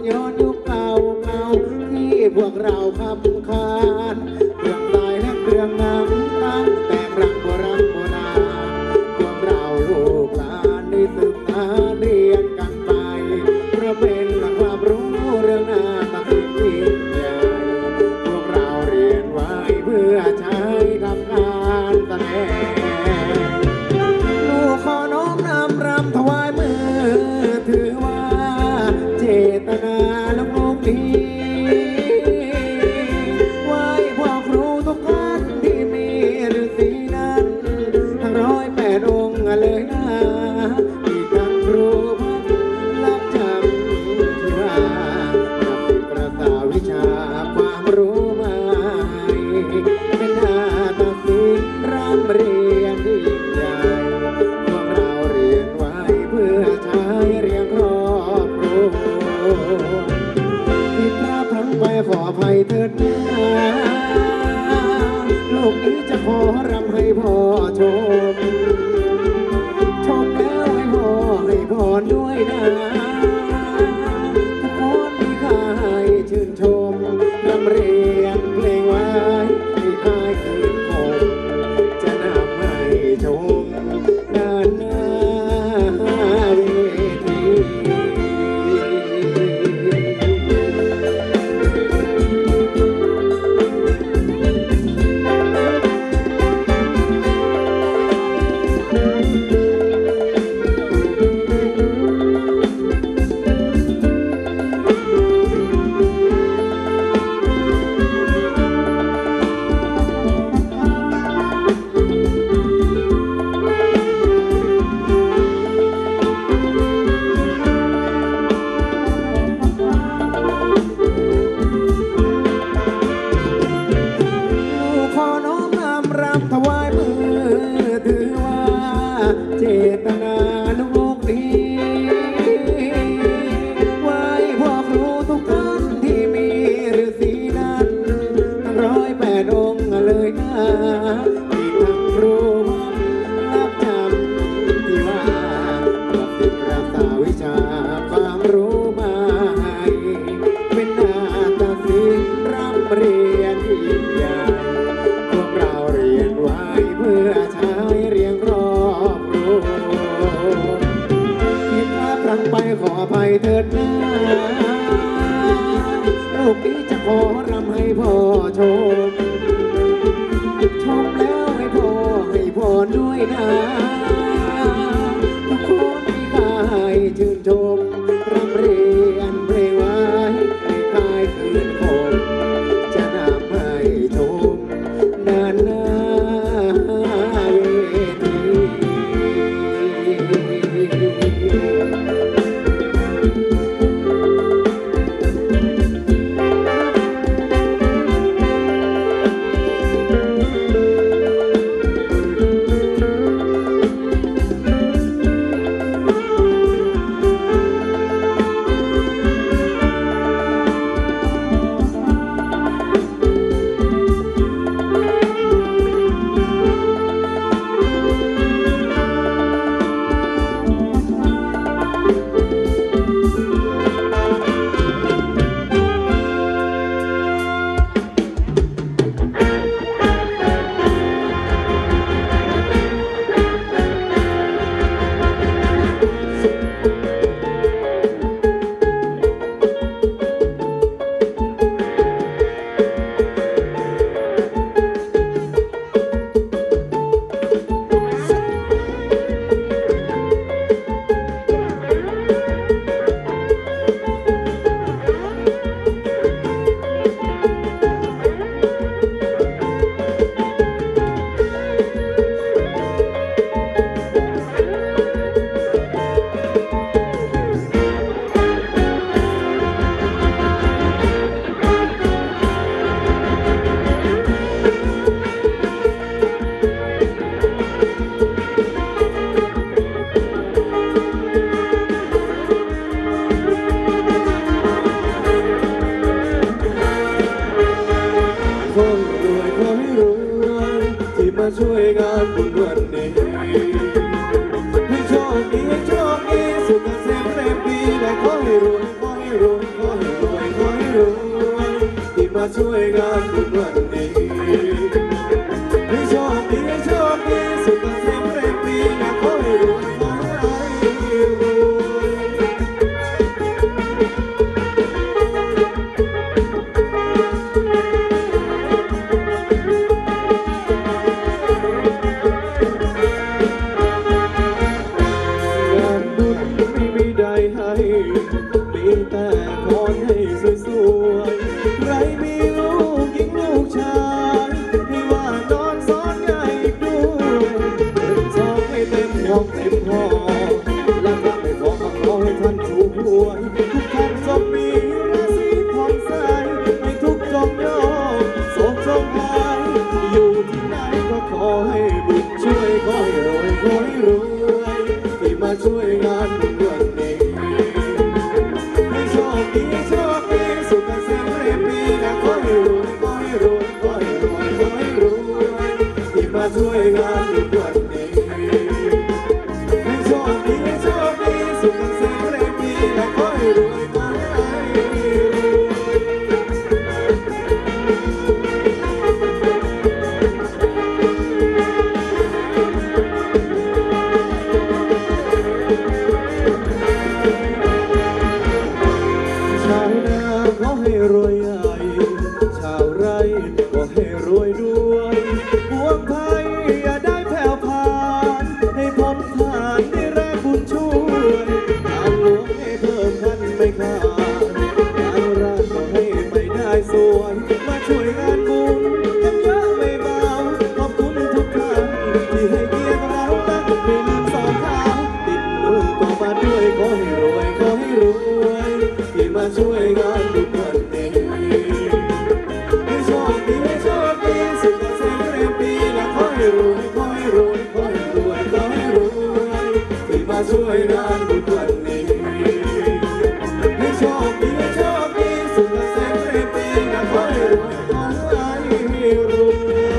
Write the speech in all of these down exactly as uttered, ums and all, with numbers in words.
ย้อนยุคเก่าเก่าที่พวกเราขับขานเรื่องตายและเรื่องน้ำตั้งแต่ครั้งโบราณโบราณพวกเราลูกหลานได้ศึกษาเรียนกันไปเพราะเป็นความรู้เรื่องหน้าตาที่ยิ่งใหญ่พวกเราเรียนไว้เพื่อใช้ทำการแสดงลูกขอน้อมนำรำถวายมือถือว่าเจตนาและมุกดีไว้พวกครูทุกท่านที่มีฤาษีนั้นทั้งร้อยแปดองค์เลยนะที่ทั้งครูพักรับจำที่ว่ารับศึกประสาวิชาความรู้มาเป็นหน้าตัดสินร่ำเรียนที่ยิ่งใหญ่พวกเราเรียนไว้เพื่อใช้เรียงครอบครัวผิดพลาดทั้งไปขออภัยเถิดนะลูกนี้จะขอรำให้พ่อชมชมแล้วให้พ่อให้พรด้วยนะทุกคนมีค่าให้ชื่นชมรำเรียนเพลงไว้ให้คลายคืนคงจะนำให้ชมด้านหน้าเวทีช่วยงานบุญวันนี้ให้โชคดีให้โชคดีสุขเกษมเต็มปีและขอให้รวยขอให้รวยขอให้มาช่วยงานบุญวันนี้ให้โชคดีให้โชคดีสุขเกษมเร่งปรีนะขอให้รวยขอให้รวยมีแต่ขอให้สวยๆใครมีลูกหญิงลูกชายให้ว่านอนซ้อนง่ายอีกด้วยเงินทองไม่เต็มห้องเต็มหอและก็ไม่ขอขอให้ท่านถูกหวยทุกท่านจงมีราศีผ่องใสให้ทุกจงโยกโศกจงหายอยู่ที่ไหนก็ขอให้บุญช่วยขอให้รวยขอให้รวยที่มาช่วยงานบุญวันนี้โชคดีโชคดีสุขเกษมเรียบรีนะขอให้รวยขอให้รวยขอให้รวยขอให้รวยที่มาช่วยงานบุญวันนี้ให้โชคดีโชคดีสุขเกษมเรียบรีนะขอให้รวยขอให้รวยใหญ่ชาวไร่ก็ให้รวยด้วยพวกไทยอย่าได้แผ่วผ่านให้พ้นผ่านในแรงบุญช่วยทางหลวงให้เพิ่มพันไม่ขาดทางราชก็ให้ไม่ได้สวยมาช่วยงานบุญกันเยอะไม่เบาขอบคุณทุกท่านที่ให้เกียรติเราตั้งไม่ลืมสองเท้าติดมือก็มาด้วยขอให้รวยขอให้รวยที่มาช่วยงานบุญวันนี้ให้โชคดีให้โชคดีสุขเกษมเรียบรีและขอให้รวยขอให้รวยขอให้รวยขอให้รวยที่มาช่วยงานบุญวันนี้ให้โชคดีให้โชคดีสุขเกษมเรียบรีและขอให้รวยขอให้รวย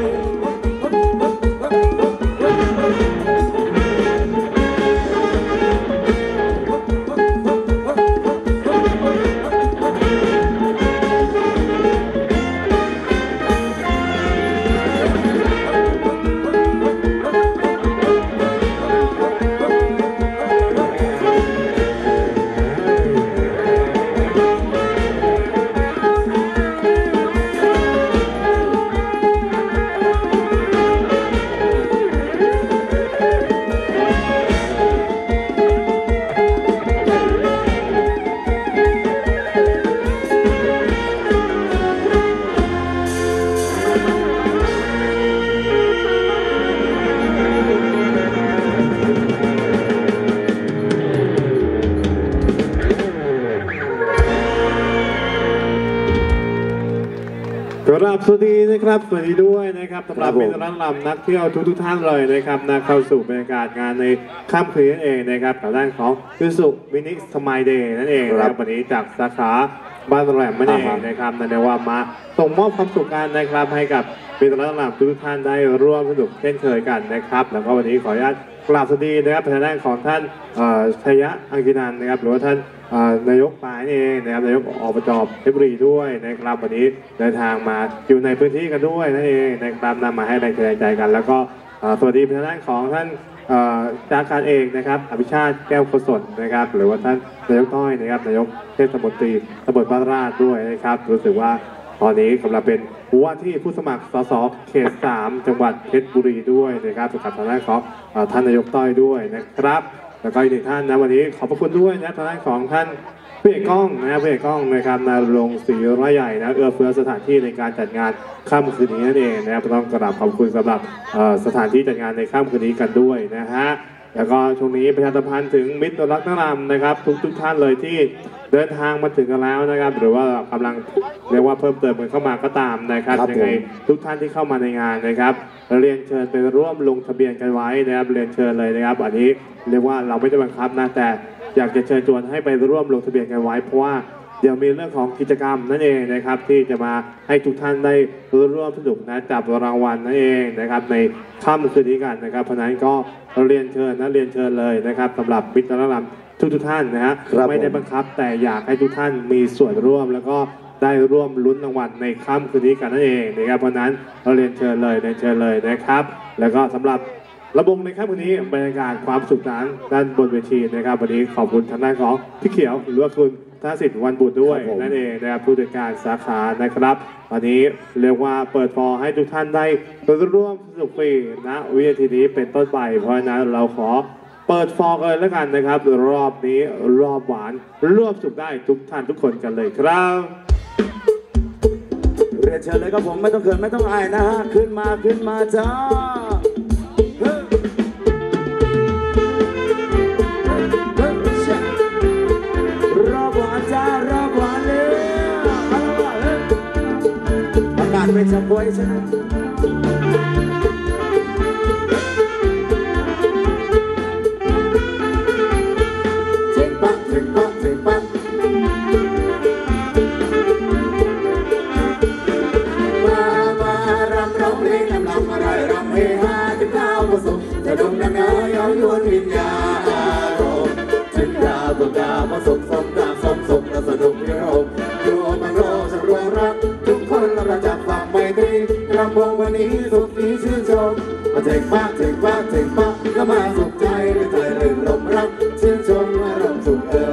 ครับสวัสดีนะครับสวัสดีด้วยนะครับสำหรับเป็นร้านลำนักเที่ยวทุกทุกท่านเลยนะครับนะเข้าสู่บรรยากาศงานในค่ำคืนนั่นเองนะครับกับด้านของยูสุมินิสมายเดย์นั่นเองนะครับวันนี้จากสาขาบ้านแหลมนั่นเองนะครับนั่นเรียกว่ามาส่งมอบความสุขกันนะครับให้กับเป็นร้านลำทุกท่านได้ร่วมสนุกเช่นเคยกันนะครับแล้วก็วันนี้ขออนุญาตกราบสวัสดีนะครับทางด้านของท่านชัยยะอังกินันนะครับหรือว่าท่านนายกปายเองนะครับนายกอบจเพชรบุรีด้วยนะครับวันนี้เดินทางมาอยู่ในพื้นที่กันด้วยนั่นเองนะครับนำมาให้แรงใจกันแล้วก็สวัสดีทางด้านของท่านจากการเองนะครับอภิชาติแก้วโกศลนะครับหรือว่าท่านนายกต้อยนะครับนายกเทศมนตรีตำบลบ้านราชด้วยนะครับรู้สึกว่าตอนนี้กำลังเป็นว่าที่ผู้สมัครสสเขตสามจังหวัดเพชรบุรีด้วยนะครับกับทางด้านของท่านนายกต้อยด้วยนะครับแล้วก็อีกหนึ่งท่านนะวันนี้ขอบพระคุณด้วยนะทางด้านของท่านผู้ใหญ่ก้องนะผู้ใหญ่ก้องนะครับนรงศรีร้อยใหญ่นะเอื้อเฟื้อสถานที่ในการจัดงานค่ำคืนนี้นั่นเองนะครับต้องกราบขอบคุณสำหรับสถานที่จัดงานในค่ำคืนนี้กันด้วยนะฮะแล้วก็ช่วงนี้ประชาสัมพันธ์ถึงมิตรรักนรำนะครับทุกทุกท่านเลยที่เดินทางมาถึงกันแล้วนะครับหรือว่ากำลังเรียกว่าเพิ่มเติมกันเข้ามาก็ตามนะครับยังไงทุกท่านที่เข้ามาในงานนะครับเรียนเชิญไปร่วมลงทะเบียนกันไว้นะครับเรียนเชิญเลยนะครับอันนี้เรียกว่าเราไม่ได้บังคับนะแต่อยากจะเชิญชวนให้ไปร่วมลงทะเบียนกันไว้เพราะว่าเดี๋ยวมีเรื่องของกิจกรรมนั่นเองนะครับที่จะมาให้ทุกท่านได้ร่วมสนุกนะจับรางวัลนั่นเองนะครับในค่ำคืนนี้กันนะครับเพราะนั้นก็เรียนเชิญนะเรียนเชิญเลยนะครับสำหรับมิตรรักนรำทุกทุกท่านนะฮะไม่ได้บังคับแต่อยากให้ทุกท่านมีส่วนร่วมแล้วก็ได้ร่วมลุ้นรางวัลในค่ำคืนนี้กันนั่นเองนะครับเพราะนั้นเราเรียนเชิญเลยเรียนเชิญเลยนะครับแล้วก็สำหรับระบบในค่ำคืนนี้บรรยากาศความสุขนั้นด้านบนเวทีนะครับวันนี้ขอบคุณทางด้านของพี่เขียวหรือว่าคุณธนสิทธิ์วันบุตรด้วยนั่นเองนะครับผู้จัดการสาขานะครับวันนี้เรียกว่าเปิดฟอร์ให้ทุกท่านได้ร่วมสนุกฟรีนะวินาทีนี้เป็นต้นไปเพราะฉะนั้นเราขอเปิดฟอร์กันแล้วกันนะครับรอบนี้รอบหวานรอบสุขได้ทุกท่านทุกคนกันเลยครับเรียนเชิญเลยครับผมไม่ต้องเขินไม่ต้องอายนะฮะขึ้นมาขึ้นมาจ้า ไม่จำไว้ใช่ไหมเช็คปักเช็คปักเช็คปักมามารำร้องเพลงนำลำอะไรรำเฮฮาถึงข้าวผสมจะดมน้ำเนยเอายวนวิญญาณอารมณ์ถึงดาวตัวดาวผสมสมดาวสมสมและสนุกพิรมโยมันโรสักรวงรักทุกคนเราจับฝักไมตรีรำวงวันนี้สุขนี้ชื่นชมมาเจ๋งปากเจ๋งปากเจ๋งปากก็มาสุขใจด้วยใจเรื่นลมรักชื่นชมอารมณ์สุขเอ่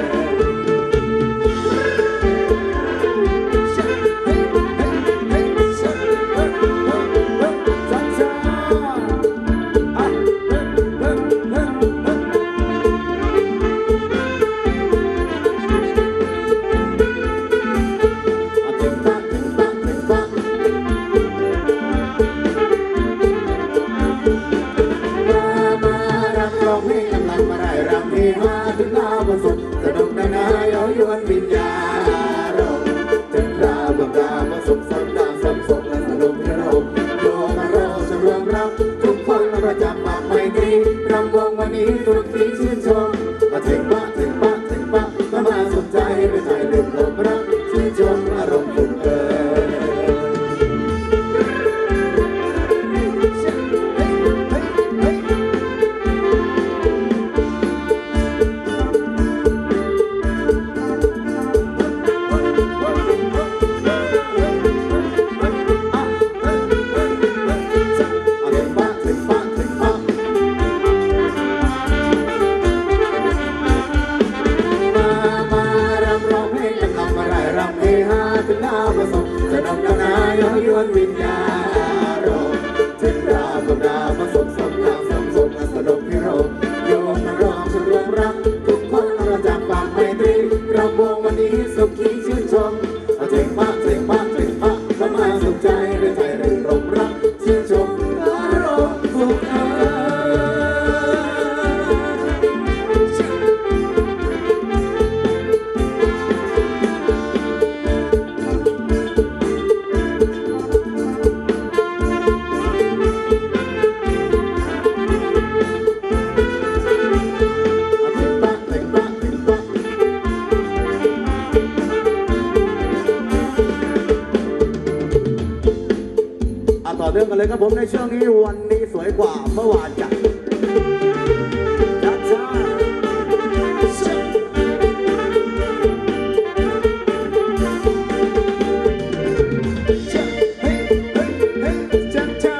เรื่องกันเลยครับผมในช่วงนี้วันนี้สวยกว่าเมื่อวานจ้ะจ้าจ้าเฮ้ยเฮ้ยเฮ้ยจ้าจ้า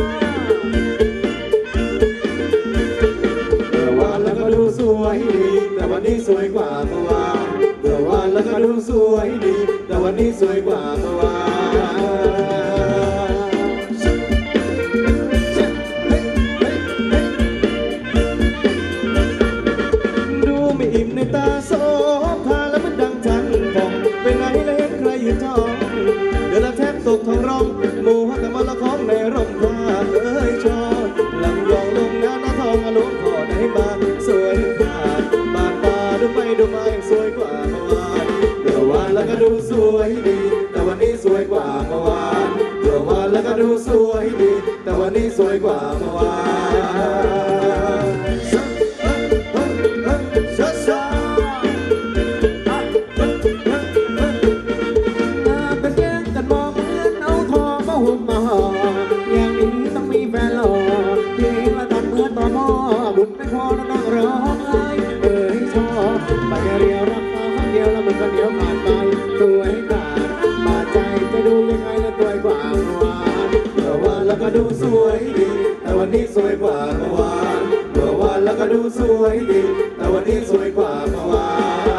เมื่อวานแล้วก็ดูสวยดีแต่วันนี้สวยกว่าเมื่อวานเมื่อวานแล้วก็ดูสวยดีแต่วันนี้สวยกว่าเมื่อวานตกทองร้องหมูฮักกับมะละของในร่มผ้าเอ้ยชอบลำยองลงน้ำน้ำทองอารมณ์พอได้มาสวยขาดบานตาดูไปดูมาสวยกว่าเมื่อวานเมื่อวานแล้วก็ดูสวยดีแต่วันนี้สวยกว่าเมื่อวานเมื่อวานแล้วก็ดูสวยดีแต่วันนี้สวยกว่าเมื่อวานอย่างนี้ต้องมีแฟนหล่อเพลงละตัดเมื่อต่อหม้อบุญไม่พอแล้วต้องร้องไห้เอ้ยชอบไปเรียวรักมาครั้งเดียวแล้วมันก็เดียวผ่านไปสวยกาวยดีแต่วันนี้สวยกว่าเมื่อวาน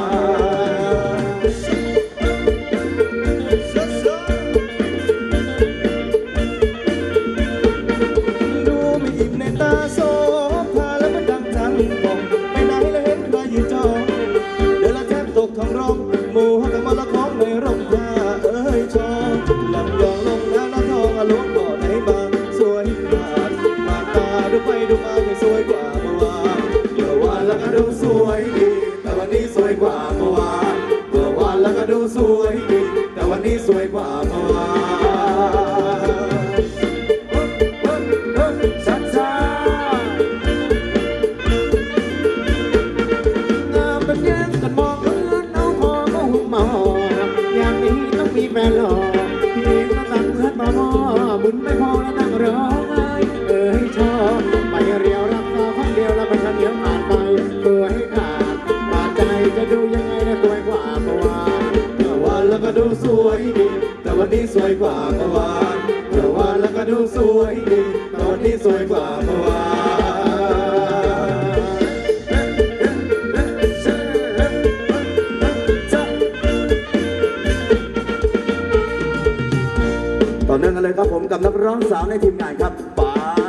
ดูไม่อิ่มในตาโซพาแล้วมันดังจังกองไปไหนแล้วเห็นใครยืนจ้องเดี๋ยวละแทบตกท้องร้องหมู่หักกันมาละของในร่มยาเอ้ยชอลำยองลงแล้วละทองอารมณ์บ่อไหนมาสวยขาดมาตาดูไปดูมาไม่สวยกว่าเมื่อวานเมื่อวานแล้วก็ดูสวยดีแต่วันนี้สวยกว่าเมื่อวานเมื่อวานแล้วก็ดูสวยดีแต่วันนี้สวยกว่าเมื่อวานชัดจ้างามเป็นแย่งกันมองเพื่อนเอาคอมาหุ่มมาหอมอย่างนี้ต้องมีแฟนหล่อพี่เองก็ตั้งเพื่อนมาหม้อบุญไม่พอแล้วนั่งร้องไห้เอ้ยชอบไปเรียวรักสาวคนเดียวแล้วมันฉันเดียวผ่านไปตัวให้ขาดบาดใจจะดูยังไงนะสวยกว่าเมื่อวานเมื่อวานแล้วก็ดูสวยดีแต่วันนี้สวยกว่าเมื่อวานเมื่อวานแล้วก็ดูสวยดีแต่วันนี้สวยกว่าเมื่อวานต่อเนื่องกันเลยครับผมกับนักร้องสาวในทีมงานครับไป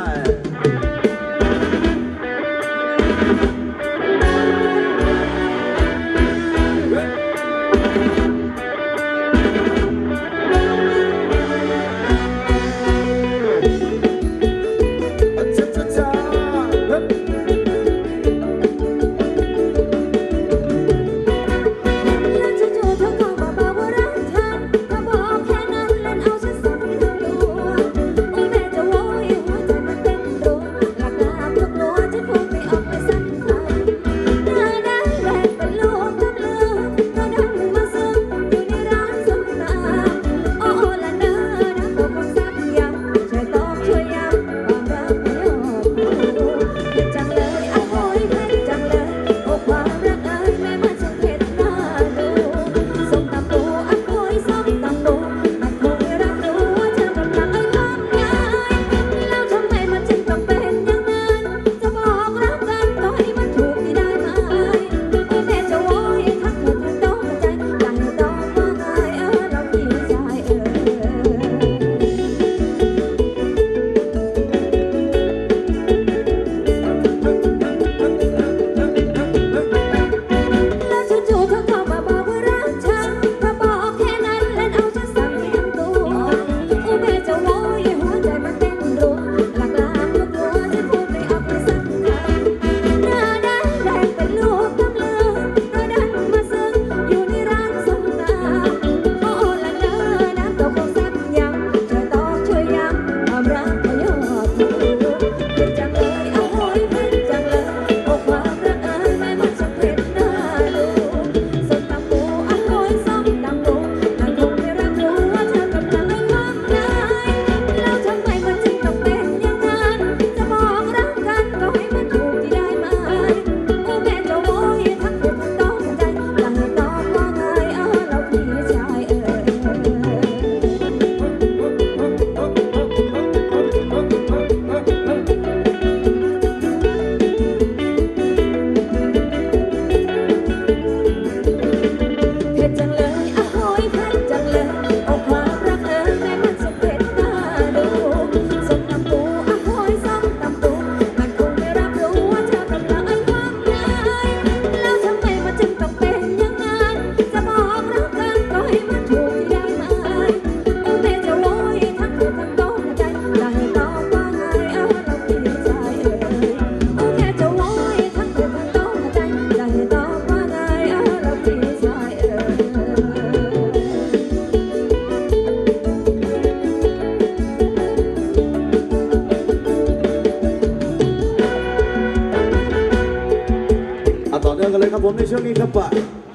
ผมในช่วงนี้ครับป่ะ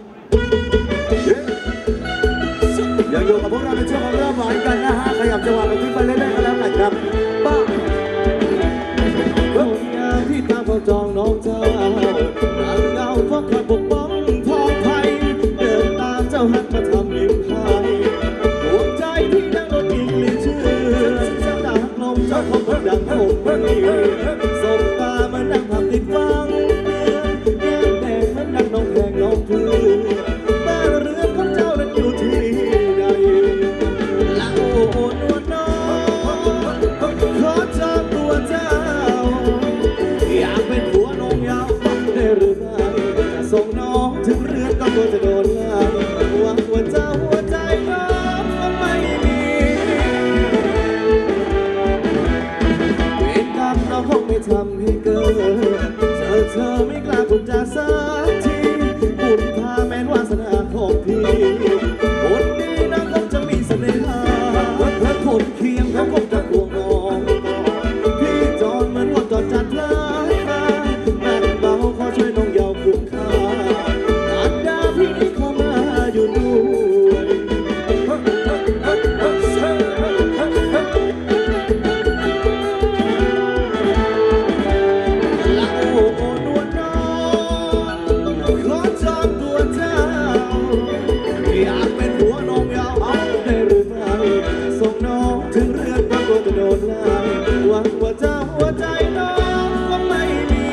ยังอยู่กับพวกเราในช่วงของเริ่มหวานกันนะฮะขยับจังหวะกันขึ้นไปเรื่อยๆกันแล้วกันครับป้าคนงามที่ตามเขาจองน้องเจ้านางเงาเพราะคอยปกป้องทองไทยเดินตามเจ้าหันมาทำริมไทยหัวใจที่นั่งรถอีกลิ้นชื่อเจ้าดาลมเจ้าของคนดังผมนี่สบตามานั่งทำติดฟังคนดีนะคงจะมีเสน่หาและคนเคียงเขาคงจะห่วงน้องพี่จอนเหมือนว่าจอดจัดเลยแม่เบาขอช่วยน้องเยาว์คุ้มค่าอันดาพี่เข้ามาอยู่ด้วยอยากเป็นหัวน้องยาวเอาได้หรือไม่ส่งน้องถึงเรือนบางตัวจะโดนไล่หวังว่าเจ้าหัวใจน้องก็ไม่มี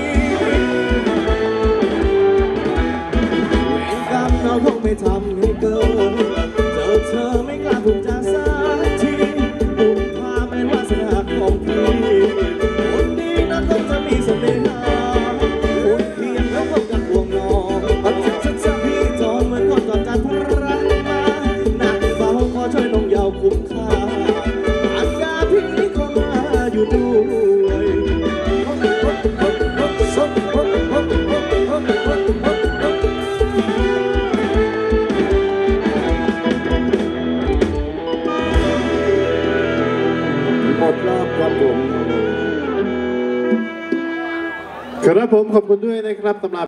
เวรกรรมเราคงไม่ทำให้เกินเจอเธอไม่กล้าพูดจาสักทีบุญพาเป็นวาสนาของพี่คนดีนั้นคงจะมีเสน่หาคนเพียงแล้วคงจะห่วงน้องพี่จอนเหมือนคนจอดจัดรักมาหนักเบาขอช่วยน้องเยาว์คุ้มค่าอันดาพี่เข้ามาอยู่ด้วยหมดรอบครับผมครับผมขอบคุณด้วยนะครับสำหรับ